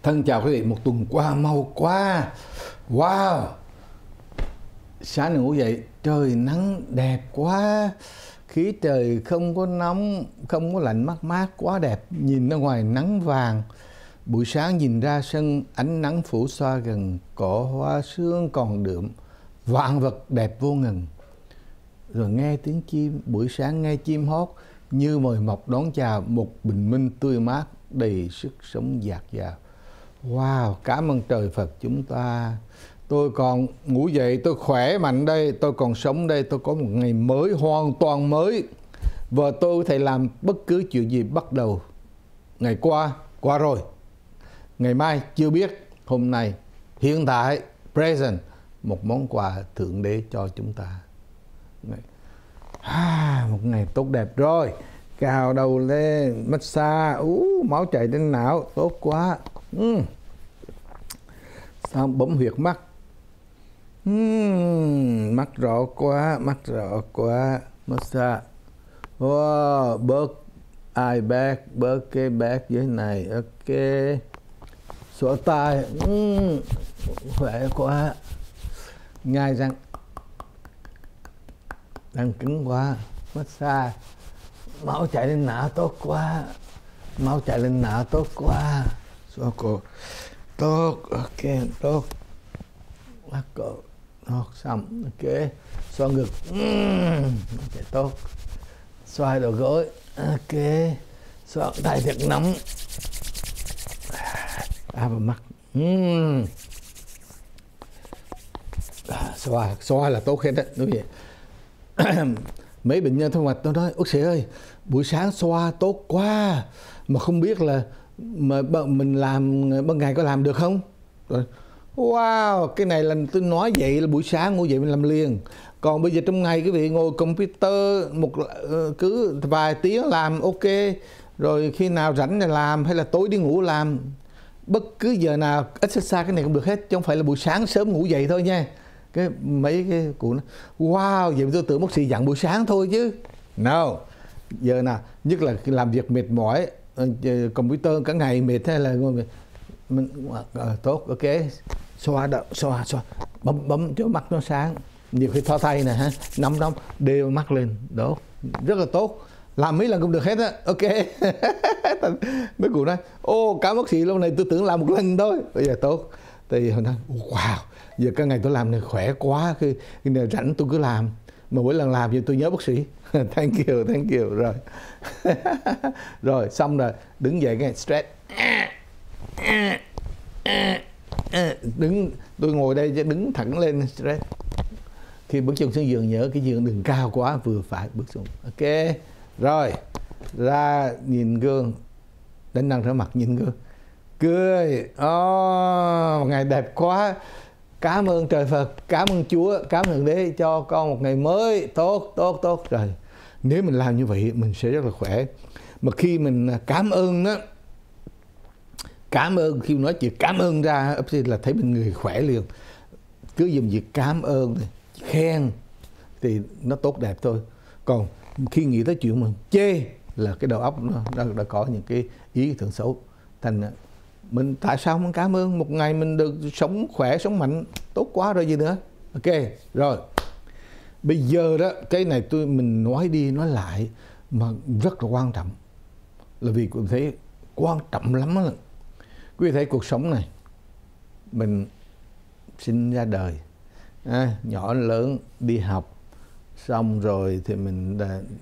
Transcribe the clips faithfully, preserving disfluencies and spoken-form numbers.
Thân chào quý vị, một tuần qua mau quá. Wow. Sáng nay ngủ dậy trời nắng đẹp quá. Khí trời không có nóng, không có lạnh, mát mát, quá đẹp. Nhìn ra ngoài nắng vàng. Buổi sáng nhìn ra sân, ánh nắng phủ xoa gần, cỏ hoa sương còn đượm, vạn vật đẹp vô ngần. Rồi nghe tiếng chim, buổi sáng nghe chim hót như mời mọc đón chào một bình minh tươi mát đầy sức sống dạt dào. Wow, cảm ơn trời Phật chúng ta. Tôi còn ngủ dậy, tôi khỏe mạnh đây, tôi còn sống đây, tôi có một ngày mới, hoàn toàn mới. Và tôi có thể làm bất cứ chuyện gì bắt đầu. Ngày qua, qua rồi. Ngày mai chưa biết, hôm nay, hiện tại, present, một món quà Thượng Đế cho chúng ta. À, một ngày tốt đẹp rồi. Cào đầu lên, massage, ú, máu chảy đến não, tốt quá. uhm. Xong bấm huyệt mắt. uhm, Mắt rõ quá, mắt rõ quá. Massage. Wow, bớt ai bác, bớt cái bác dưới này. Ok. Sổ tay. uhm, Khỏe quá. Nhai răng. Răng cứng quá. Massage. Máu chạy lên não tốt quá. Máu chạy lên não tốt quá. Xoa cổ. Tốt. Ok. Tốt. Mắt cổ. Tốt. Xong. Ok. Xoa ngực. uhm, okay, tốt. Xoa đầu gối. Ok. Xoa tay thật nóng. À vào mắt. uhm. Xoa. Xoa là tốt hết đó. Đúng vậy. Mấy bệnh nhân thông mạch tôi nói: bác sĩ ơi, buổi sáng xoa tốt quá mà không biết là mà mình làm ban ngày có làm được không? Rồi, wow, cái này là tôi nói vậy là buổi sáng ngủ dậy mình làm liền. Còn bây giờ trong ngày quý vị ngồi computer một cứ vài tiếng làm ok, rồi khi nào rảnh là làm, hay là tối đi ngủ làm, bất cứ giờ nào exercise cái này cũng được hết, chứ không phải là buổi sáng sớm ngủ dậy thôi nha. Cái mấy cái cụ nói: wow, vậy tôi tưởng bác sĩ dặn buổi sáng thôi chứ. No, giờ nào nhất là làm việc mệt mỏi, computer cả ngày mệt hay là mình à, tốt, ok, xoa đậu, xoa xoa bấm bấm cho mắt nó sáng. Nhiều khi thò tay này ha, nóng nóng đều mắt lên, đó rất là tốt, làm mấy lần cũng được hết á. Ok. Mấy cụ nói: ô, cả bác sĩ lâu này tôi tưởng làm một lần thôi, bây giờ tốt. Thì họ nói: wow, giờ cái ngày tôi làm này khỏe quá, khi, khi nào rảnh tôi cứ làm, mà mỗi lần làm thì tôi nhớ bác sĩ. Thank you, thank you. Rồi. Rồi xong rồi đứng dậy cái stretch. Đứng, tôi ngồi đây chứ đứng thẳng lên stretch. Khi bước chân xuống giường nhớ cái giường đừng cao quá, vừa phải bước xuống. Ok. Rồi ra nhìn gương, đánh răng rửa mặt nhìn gương, cười. Oh, một ngày đẹp quá. Cảm ơn trời Phật, cảm ơn Chúa, cảm ơn Đế cho con một ngày mới tốt, tốt, tốt. Rồi nếu mình làm như vậy mình sẽ rất là khỏe. Mà khi mình cảm ơn đó, cảm ơn, khi mình nói chuyện cảm ơn ra là thấy mình người khỏe liền. Cứ dùng việc cảm ơn, khen thì nó tốt đẹp thôi. Còn khi nghĩ tới chuyện mình chê là cái đầu óc nó đã, đã có những cái ý tưởng xấu. Thành mình tại sao không cảm ơn, một ngày mình được sống khỏe, sống mạnh, tốt quá rồi gì nữa. Ok, rồi. Bây giờ đó, cái này tôi mình nói đi nói lại mà rất là quan trọng. Là vì tôi thấy quan trọng lắm đó. Quý vị thấy cuộc sống này, mình sinh ra đời, à, nhỏ lớn đi học, xong rồi thì mình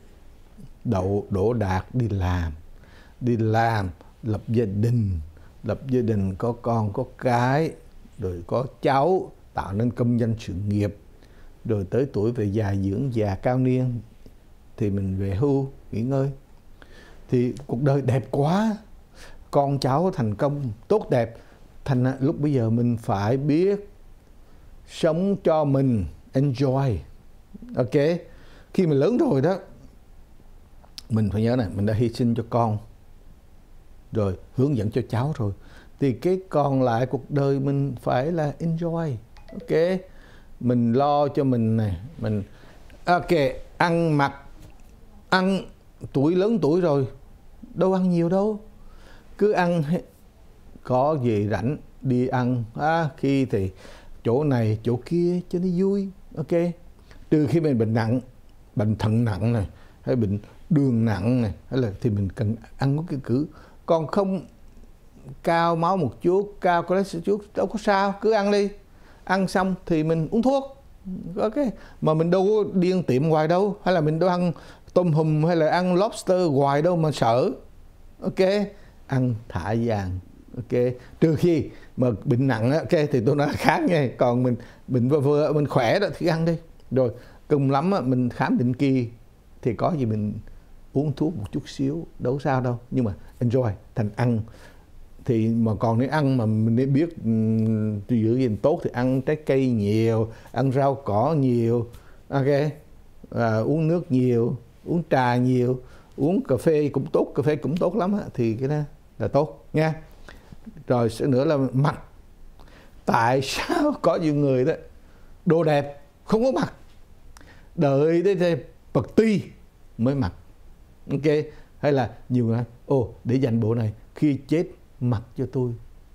đậu đỗ đạt đi làm, đi làm lập gia đình, lập gia đình có con có cái, rồi có cháu, tạo nên công danh sự nghiệp, rồi tới tuổi về già dưỡng già cao niên thì mình về hưu nghỉ ngơi. Thì cuộc đời đẹp quá, con cháu thành công tốt đẹp, thành lúc bây giờ mình phải biết sống cho mình, enjoy. Ok, khi mình lớn rồi đó, mình phải nhớ này, mình đã hy sinh cho con rồi, hướng dẫn cho cháu rồi, thì cái còn lại cuộc đời mình phải là enjoy. Ok, mình lo cho mình này, mình ok, ăn mặc, ăn, tuổi lớn tuổi rồi đâu ăn nhiều đâu, cứ ăn có gì rảnh đi ăn, à, khi thì chỗ này chỗ kia cho nó vui. Ok, trừ khi mình bệnh nặng, bệnh thận nặng này, hay bệnh đường nặng này, hay là thì mình cần ăn có cái cử. Còn không, cao máu một chút, cao cholesterol chút, đâu có sao, cứ ăn đi. Ăn xong thì mình uống thuốc. Ok, mà mình đâu có đi ăn tiệm hoài đâu, hay là mình đâu ăn tôm hùm hay là ăn lobster hoài đâu mà sợ. Ok, ăn thả vàng. Ok, trừ khi mà bệnh nặng á, ok thì tôi nói khác nha. Còn mình bệnh vừa vừa mình khỏe đó thì ăn đi. Rồi cùng lắm á, mình khám định kỳ thì có gì mình uống thuốc một chút xíu, đâu sao đâu. Nhưng mà enjoy thành ăn. Thì mà còn nếu ăn mà mình nên biết um, giữ gìn tốt thì ăn trái cây nhiều, ăn rau cỏ nhiều. Ok, à, uống nước nhiều, uống trà nhiều, uống cà phê cũng tốt, cà phê cũng tốt lắm á, thì cái đó là tốt nha. Rồi sẽ nữa là mặt. Tại sao có nhiều người đó đồ đẹp không có mặc, đợi đến bật ti mới mặc. Ok, hay là nhiều người nói ồ để dành bộ này khi chết mặc cho tôi.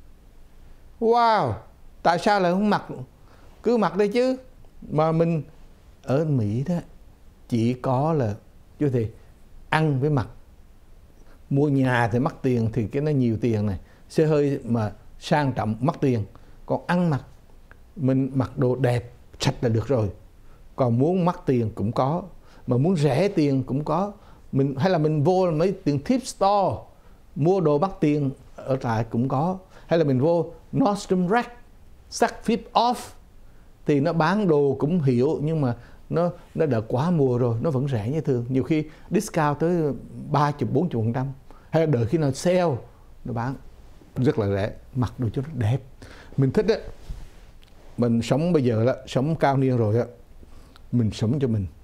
Wow, tại sao lại không mặc? Cứ mặc đây chứ. Mà mình ở Mỹ đó chỉ có là chứ thì ăn với mặc. Mua nhà thì mắc tiền thì cái nó nhiều tiền này, xe hơi mà sang trọng mắc tiền. Còn ăn mặc, mình mặc đồ đẹp sạch là được rồi. Còn muốn mắc tiền cũng có, mà muốn rẻ tiền cũng có. Mình hay là mình vô mấy tiền tip store mua đồ mắc tiền ở lại cũng có. Hay là mình vô Nordstrom Rack, Saks Fifth Off thì nó bán đồ cũng hiệu, nhưng mà nó nó đã quá mùa rồi, nó vẫn rẻ như thường. Nhiều khi discount tới ba mươi bốn mươi phần trăm. Hay là đợi khi nào sale nó bán rất là rẻ, mặc đồ cho nó đẹp. Mình thích á. Mình sống bây giờ đó, sống cao niên rồi á, mình sống cho mình.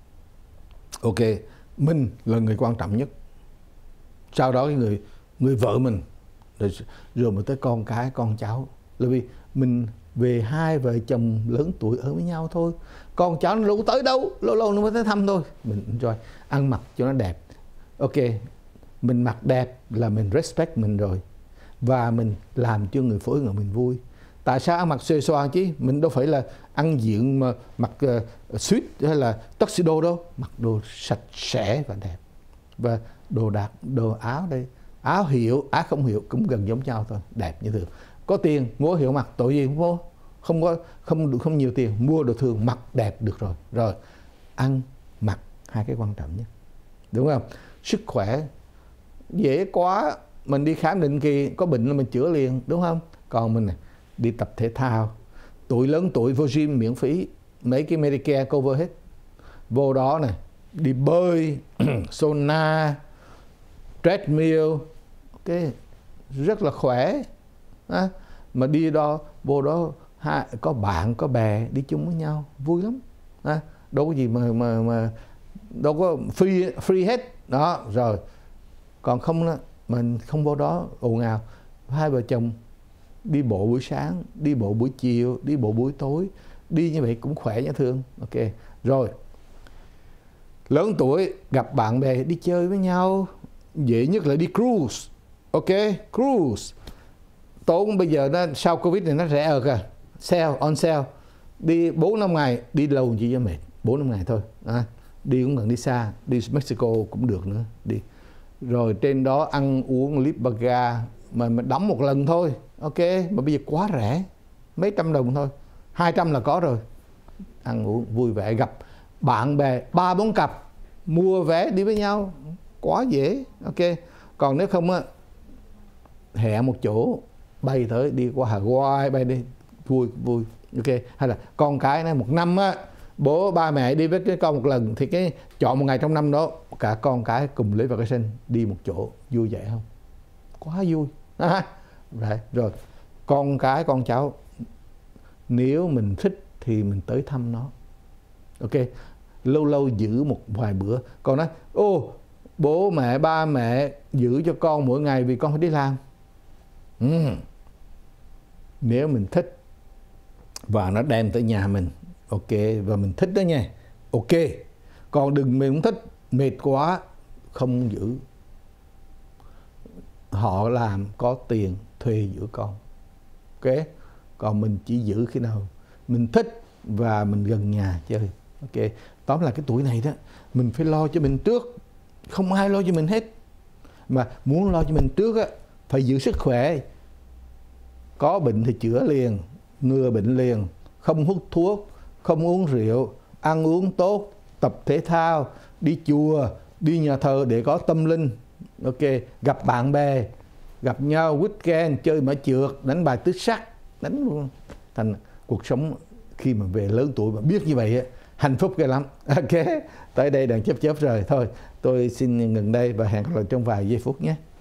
Ok, mình là người quan trọng nhất. Sau đó cái người người vợ mình, rồi, rồi mới tới con cái, con cháu. Là vì mình về hai vợ chồng lớn tuổi ở với nhau thôi. Con cháu nó đâu tới đâu, lâu lâu nó mới tới thăm thôi. Mình enjoy, ăn mặc cho nó đẹp. Ok, mình mặc đẹp là mình respect mình rồi. Và mình làm cho người phối ngựa mình vui. Tại sao ăn mặc xòe xoa chứ? Mình đâu phải là ăn diện mà mặc uh, suit hay là tuxedo đâu. Mặc đồ sạch sẽ và đẹp. Và đồ đạc, đồ áo đây, áo hiệu, áo không hiệu cũng gần giống nhau thôi, đẹp như thường. Có tiền mua hiệu mặc tội gì không mua, không có không không nhiều tiền mua đồ thường mặc đẹp được rồi. Rồi ăn mặc hai cái quan trọng nhất, đúng không? Sức khỏe dễ quá, mình đi khám định kỳ có bệnh là mình chữa liền, đúng không? Còn mình này, đi tập thể thao, tuổi lớn tuổi vô gym miễn phí, mấy cái Medicare cover hết. Vô đó này, đi bơi, sauna, treadmill, cái rất là khỏe. À, mà đi đó, vô đó ha, có bạn, có bè đi chung với nhau, vui lắm. À, đâu có gì mà mà mà đâu có free free hết đó. Rồi còn không đó, mình không vô đó ồn ào. Hai vợ chồng đi bộ buổi sáng, đi bộ buổi chiều, đi bộ buổi tối, đi như vậy cũng khỏe nhá thương. Ok, rồi lớn tuổi gặp bạn bè đi chơi với nhau, dễ nhất là đi cruise. Ok, cruise tốn bây giờ nó sau Covid này nó rẻ ở kìa, sale on sale, đi bốn năm ngày, đi lâu chỉ cho mệt, bốn năm ngày thôi. À, đi cũng cần đi xa, đi Mexico cũng được nữa đi. Rồi trên đó ăn uống lip baga mà mình đóng một lần thôi. Ok, mà bây giờ quá rẻ, mấy trăm đồng thôi, hai trăm là có rồi. Ăn uống vui vẻ, gặp bạn bè ba bốn cặp, mua vé đi với nhau, quá dễ. Ok, còn nếu không á, hẹn một chỗ bay tới, đi qua Hawaii bay đi, vui vui. Ok, hay là con cái này một năm á, bố ba mẹ đi với cái con một lần thì cái chọn một ngày trong năm đó cả con cái cùng lấy vacation đi một chỗ, vui vẻ không? Quá vui. À, right. Rồi con cái con cháu nếu mình thích thì mình tới thăm nó. Ok, lâu lâu giữ một vài bữa. Còn nói ô bố mẹ ba mẹ giữ cho con mỗi ngày vì con phải đi làm. uhm. Nếu mình thích và nó đem tới nhà mình, ok, và mình thích đó nha, ok. Còn đừng mình không thích, mệt quá, không giữ. Họ làm có tiền thuê giữa con. Ok, còn mình chỉ giữ khi nào mình thích và mình gần nhà chơi. Ok, tóm là cái tuổi này đó mình phải lo cho mình trước, không ai lo cho mình hết. Mà muốn lo cho mình trước á, phải giữ sức khỏe. Có bệnh thì chữa liền, ngừa bệnh liền, không hút thuốc, không uống rượu, ăn uống tốt, tập thể thao, đi chùa, đi nhà thờ để có tâm linh. Ok, gặp bạn bè, gặp nhau weekend, chơi mã trượt, đánh bài tứ sắc, đánh luôn. Thành cuộc sống khi mà về lớn tuổi mà biết như vậy á, hạnh phúc ghê lắm. Ok, tới đây đang chớp chớp rồi. Thôi, tôi xin ngừng đây và hẹn gặp lại trong vài giây phút nhé.